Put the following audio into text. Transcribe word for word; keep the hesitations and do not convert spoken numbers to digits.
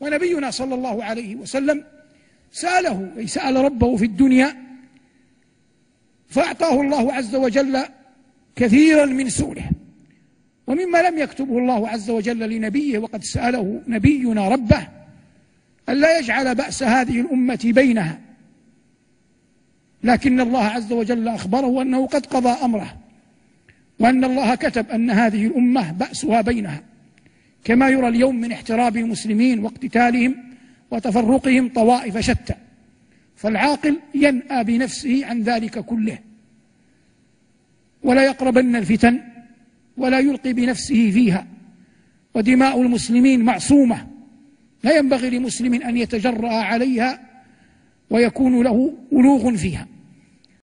ونبينا صلى الله عليه وسلم سأله، أي سأل ربه في الدنيا فأعطاه الله عز وجل كثيرا من سؤله، ومما لم يكتبه الله عز وجل لنبيه وقد سأله نبينا ربه ألا يجعل بأس هذه الأمة بينها، لكن الله عز وجل أخبره أنه قد قضى أمره، وأن الله كتب أن هذه الأمة بأسها بينها، كما يرى اليوم من احتراب المسلمين واقتتالهم وتفرقهم طوائف شتى. فالعاقل ينأى بنفسه عن ذلك كله، ولا يقربن الفتن ولا يلقي بنفسه فيها، ودماء المسلمين معصومة، لا ينبغي لمسلم أن يتجرأ عليها ويكون له ولوغ فيها.